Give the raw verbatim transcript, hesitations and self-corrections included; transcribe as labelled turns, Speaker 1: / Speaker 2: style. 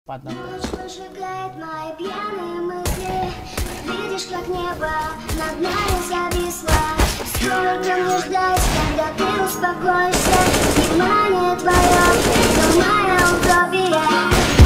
Speaker 1: Потом.
Speaker 2: Ночь выжигает мои пьяные мысли. Видишь, как небо над нами зависло. Сколько мне ждать, когда ты успокоишься? Внимание твое, это моя утопия.